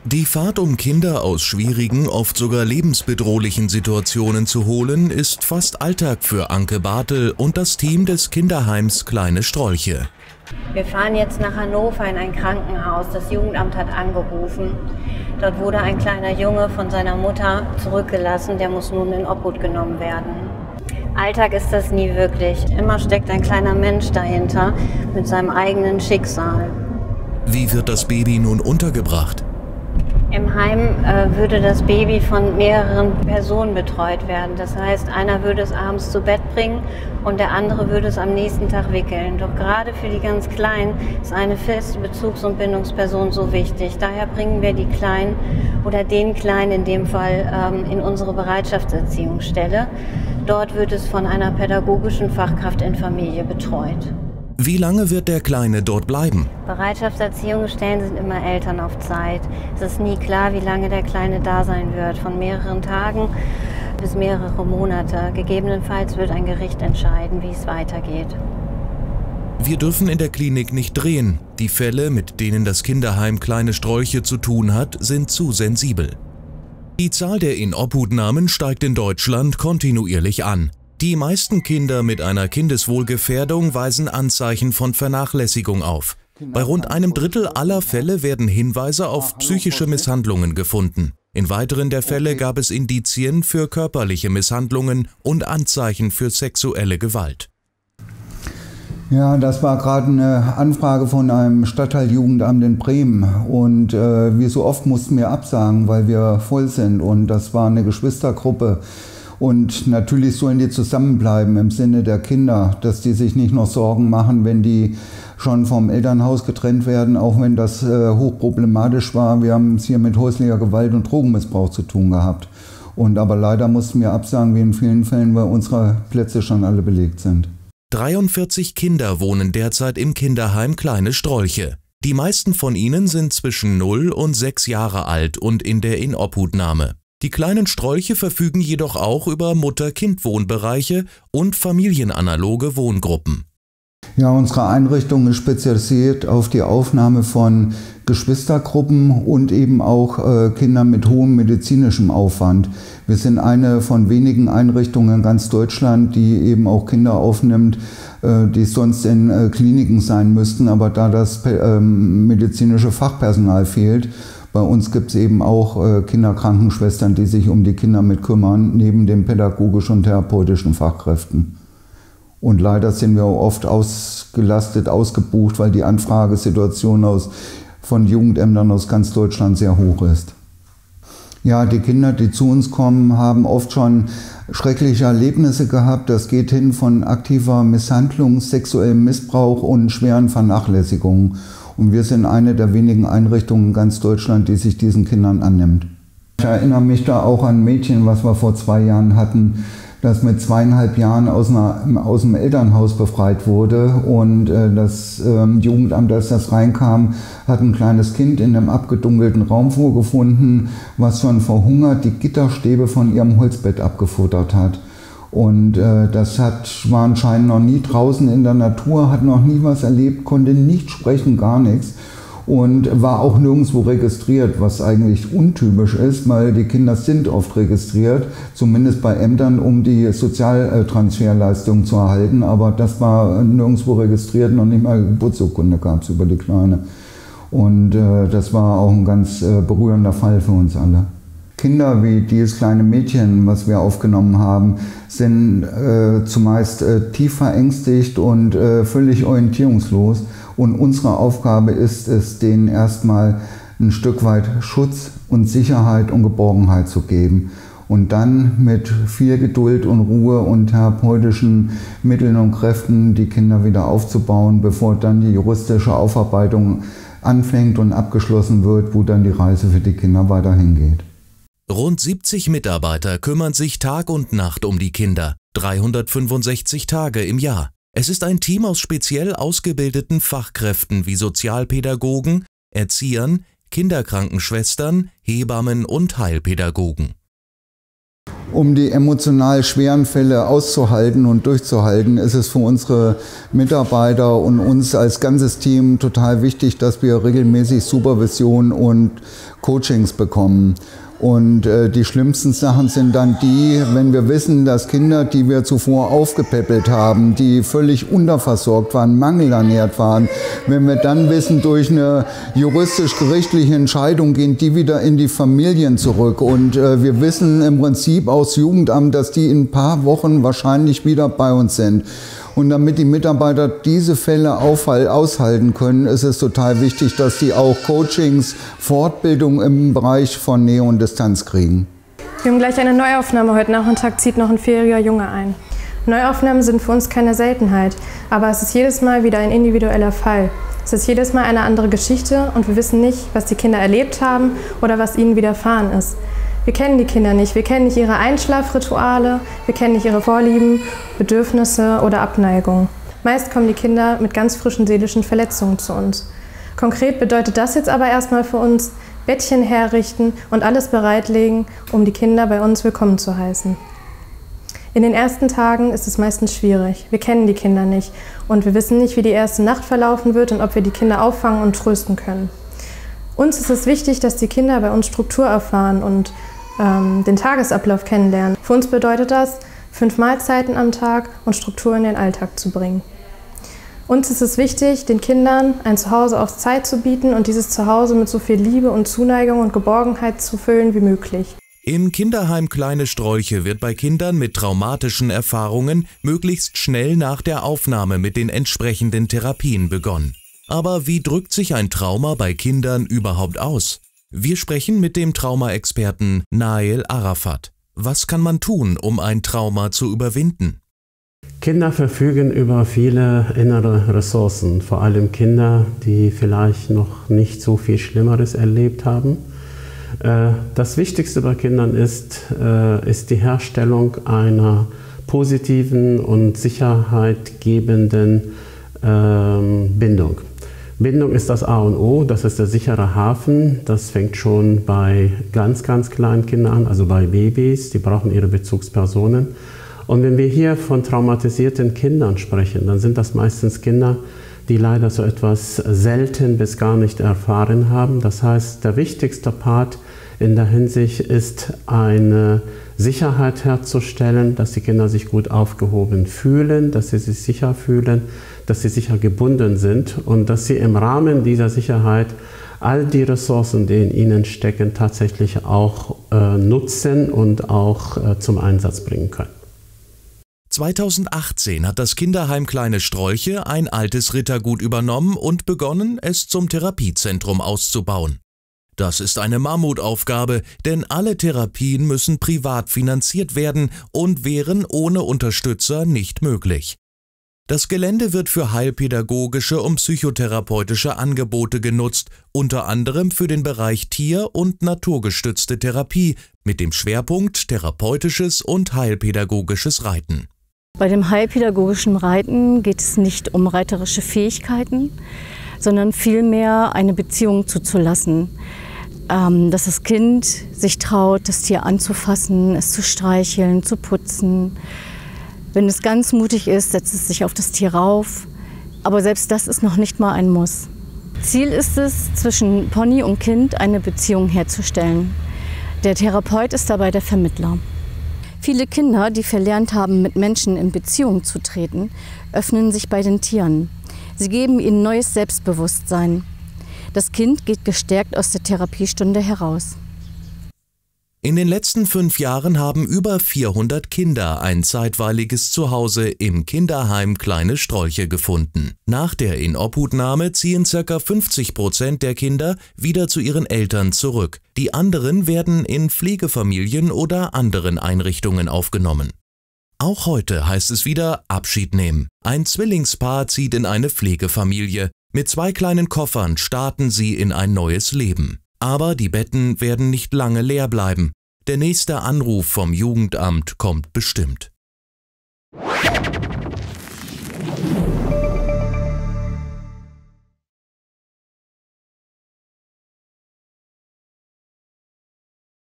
Die Fahrt, um Kinder aus schwierigen, oft sogar lebensbedrohlichen Situationen zu holen, ist fast Alltag für Anke Bartel und das Team des Kinderheims Kleine Strolche. Wir fahren jetzt nach Hannover in ein Krankenhaus. Das Jugendamt hat angerufen. Dort wurde ein kleiner Junge von seiner Mutter zurückgelassen. Der muss nun in Obhut genommen werden. Alltag ist das nie wirklich. Immer steckt ein kleiner Mensch dahinter mit seinem eigenen Schicksal. Wie wird das Baby nun untergebracht? Im Heim würde das Baby von mehreren Personen betreut werden. Das heißt, einer würde es abends zu Bett bringen und der andere würde es am nächsten Tag wickeln. Doch gerade für die ganz Kleinen ist eine feste Bezugs- und Bindungsperson so wichtig. Daher bringen wir die Kleinen oder den Kleinen in dem Fall in unsere Bereitschaftserziehungsstelle. Dort wird es von einer pädagogischen Fachkraft in Familie betreut. Wie lange wird der Kleine dort bleiben? Bereitschaftserziehungsstellen sind immer Eltern auf Zeit. Es ist nie klar, wie lange der Kleine da sein wird. Von mehreren Tagen bis mehrere Monate. Gegebenenfalls wird ein Gericht entscheiden, wie es weitergeht. Wir dürfen in der Klinik nicht drehen. Die Fälle, mit denen das Kinderheim Kleine Strolche zu tun hat, sind zu sensibel. Die Zahl der Inobhutnahmen steigt in Deutschland kontinuierlich an. Die meisten Kinder mit einer Kindeswohlgefährdung weisen Anzeichen von Vernachlässigung auf. Bei rund einem Drittel aller Fälle werden Hinweise auf psychische Misshandlungen gefunden. In weiteren der Fälle gab es Indizien für körperliche Misshandlungen und Anzeichen für sexuelle Gewalt. Ja, das war gerade eine Anfrage von einem Stadtteiljugendamt in Bremen und wie so oft mussten wir absagen, weil wir voll sind und das war eine Geschwistergruppe. Und natürlich sollen die zusammenbleiben im Sinne der Kinder, dass die sich nicht noch Sorgen machen, wenn die schon vom Elternhaus getrennt werden, auch wenn das hochproblematisch war. Wir haben es hier mit häuslicher Gewalt und Drogenmissbrauch zu tun gehabt. Aber leider mussten wir absagen, wie in vielen Fällen, weil unsere Plätze schon alle belegt sind. 43 Kinder wohnen derzeit im Kinderheim Kleine Strolche. Die meisten von ihnen sind zwischen 0 und 6 Jahre alt und in der Inobhutnahme. Die kleinen Strolche verfügen jedoch auch über Mutter-Kind-Wohnbereiche und familienanaloge Wohngruppen. Ja, unsere Einrichtung ist spezialisiert auf die Aufnahme von Geschwistergruppen und eben auch Kindern mit hohem medizinischem Aufwand. Wir sind eine von wenigen Einrichtungen in ganz Deutschland, die eben auch Kinder aufnimmt, die sonst in Kliniken sein müssten, aber da das medizinische Fachpersonal fehlt. Bei uns gibt es eben auch Kinderkrankenschwestern, die sich um die Kinder mit kümmern, neben den pädagogischen und therapeutischen Fachkräften. Und leider sind wir oft ausgelastet, ausgebucht, weil die Anfragesituation von Jugendämtern aus ganz Deutschland sehr hoch ist. Ja, die Kinder, die zu uns kommen, haben oft schon schreckliche Erlebnisse gehabt. Das geht hin von aktiver Misshandlung, sexuellem Missbrauch und schweren Vernachlässigungen. Und wir sind eine der wenigen Einrichtungen in ganz Deutschland, die sich diesen Kindern annimmt. Ich erinnere mich da auch an ein Mädchen, was wir vor 2 Jahren hatten, das mit 2,5 Jahren aus dem Elternhaus befreit wurde. Und das Jugendamt, als das reinkam, hat ein kleines Kind in einem abgedunkelten Raum vorgefunden, was schon verhungert die Gitterstäbe von ihrem Holzbett abgefuttert hat. Und das war anscheinend noch nie draußen in der Natur, hat noch nie was erlebt, konnte nicht sprechen, gar nichts und war auch nirgendwo registriert, was eigentlich untypisch ist, weil die Kinder sind oft registriert, zumindest bei Ämtern, um die Sozialtransferleistung zu erhalten, aber das war nirgendwo registriert, noch nicht mal Geburtsurkunde gab es über die Kleine. Und das war auch ein ganz berührender Fall für uns alle. Kinder wie dieses kleine Mädchen, was wir aufgenommen haben, sind zumeist tief verängstigt und völlig orientierungslos. Und unsere Aufgabe ist es, denen erstmal ein Stück weit Schutz und Sicherheit und Geborgenheit zu geben. Und dann mit viel Geduld und Ruhe und therapeutischen Mitteln und Kräften die Kinder wieder aufzubauen, bevor dann die juristische Aufarbeitung anfängt und abgeschlossen wird, wo dann die Reise für die Kinder weiterhin geht. Rund 70 Mitarbeiter kümmern sich Tag und Nacht um die Kinder, 365 Tage im Jahr. Es ist ein Team aus speziell ausgebildeten Fachkräften wie Sozialpädagogen, Erziehern, Kinderkrankenschwestern, Hebammen und Heilpädagogen. Um die emotional schweren Fälle auszuhalten und durchzuhalten, ist es für unsere Mitarbeiter und uns als ganzes Team total wichtig, dass wir regelmäßig Supervision und Coachings bekommen. Und die schlimmsten Sachen sind dann die, wenn wir wissen, dass Kinder, die wir zuvor aufgepäppelt haben, die völlig unterversorgt waren, mangelernährt waren, wenn wir dann wissen, durch eine juristisch-gerichtliche Entscheidung gehen die wieder in die Familien zurück. Und wir wissen im Prinzip aus Jugendamt, dass die in ein paar Wochen wahrscheinlich wieder bei uns sind. Und damit die Mitarbeiter diese Fälle aushalten können, ist es total wichtig, dass sie auch Coachings, Fortbildung im Bereich von Nähe und Distanz kriegen. Wir haben gleich eine Neuaufnahme. Heute Nachmittag zieht noch ein 4-jähriger Junge ein. Neuaufnahmen sind für uns keine Seltenheit, aber es ist jedes Mal wieder ein individueller Fall. Es ist jedes Mal eine andere Geschichte und wir wissen nicht, was die Kinder erlebt haben oder was ihnen widerfahren ist. Wir kennen die Kinder nicht, wir kennen nicht ihre Einschlafrituale, wir kennen nicht ihre Vorlieben, Bedürfnisse oder Abneigungen. Meist kommen die Kinder mit ganz frischen seelischen Verletzungen zu uns. Konkret bedeutet das jetzt aber erstmal für uns, Bettchen herrichten und alles bereitlegen, um die Kinder bei uns willkommen zu heißen. In den ersten Tagen ist es meistens schwierig. Wir kennen die Kinder nicht und wir wissen nicht, wie die erste Nacht verlaufen wird und ob wir die Kinder auffangen und trösten können. Uns ist es wichtig, dass die Kinder bei uns Struktur erfahren und den Tagesablauf kennenlernen. Für uns bedeutet das, 5 Mahlzeiten am Tag und Struktur in den Alltag zu bringen. Uns ist es wichtig, den Kindern ein Zuhause auf Zeit zu bieten und dieses Zuhause mit so viel Liebe und Zuneigung und Geborgenheit zu füllen wie möglich. Im Kinderheim Kleine Sträuche wird bei Kindern mit traumatischen Erfahrungen möglichst schnell nach der Aufnahme mit den entsprechenden Therapien begonnen. Aber wie drückt sich ein Trauma bei Kindern überhaupt aus? Wir sprechen mit dem Traumaexperten Nael Arafat. Was kann man tun, um ein Trauma zu überwinden? Kinder verfügen über viele innere Ressourcen, vor allem Kinder, die vielleicht noch nicht so viel Schlimmeres erlebt haben. Das Wichtigste bei Kindern ist die Herstellung einer positiven und sicherheitgebenden Bindung. Bindung ist das A und O, das ist der sichere Hafen. Das fängt schon bei ganz, ganz kleinen Kindern an, also bei Babys, die brauchen ihre Bezugspersonen. Und wenn wir hier von traumatisierten Kindern sprechen, dann sind das meistens Kinder, die leider so etwas selten bis gar nicht erfahren haben. Das heißt, der wichtigste Part in der Hinsicht ist, eine Sicherheit herzustellen, dass die Kinder sich gut aufgehoben fühlen, dass sie sich sicher fühlen, dass sie sicher gebunden sind und dass sie im Rahmen dieser Sicherheit all die Ressourcen, die in ihnen stecken, tatsächlich auch nutzen und auch zum Einsatz bringen können. 2018 hat das Kinderheim Kleine Sträuche ein altes Rittergut übernommen und begonnen, es zum Therapiezentrum auszubauen. Das ist eine Mammutaufgabe, denn alle Therapien müssen privat finanziert werden und wären ohne Unterstützer nicht möglich. Das Gelände wird für heilpädagogische und psychotherapeutische Angebote genutzt, unter anderem für den Bereich Tier- und naturgestützte Therapie mit dem Schwerpunkt therapeutisches und heilpädagogisches Reiten. Bei dem heilpädagogischen Reiten geht es nicht um reiterische Fähigkeiten, sondern vielmehr eine Beziehung zuzulassen. Dass das Kind sich traut, das Tier anzufassen, es zu streicheln, zu putzen. Wenn es ganz mutig ist, setzt es sich auf das Tier rauf. Aber selbst das ist noch nicht mal ein Muss. Ziel ist es, zwischen Pony und Kind eine Beziehung herzustellen. Der Therapeut ist dabei der Vermittler. Viele Kinder, die verlernt haben, mit Menschen in Beziehung zu treten, öffnen sich bei den Tieren. Sie geben ihnen neues Selbstbewusstsein. Das Kind geht gestärkt aus der Therapiestunde heraus. In den letzten 5 Jahren haben über 400 Kinder ein zeitweiliges Zuhause im Kinderheim Kleine Sträuche gefunden. Nach der Inobhutnahme ziehen ca. 50% der Kinder wieder zu ihren Eltern zurück. Die anderen werden in Pflegefamilien oder anderen Einrichtungen aufgenommen. Auch heute heißt es wieder Abschied nehmen. Ein Zwillingspaar zieht in eine Pflegefamilie. Mit 2 kleinen Koffern starten sie in ein neues Leben. Aber die Betten werden nicht lange leer bleiben. Der nächste Anruf vom Jugendamt kommt bestimmt.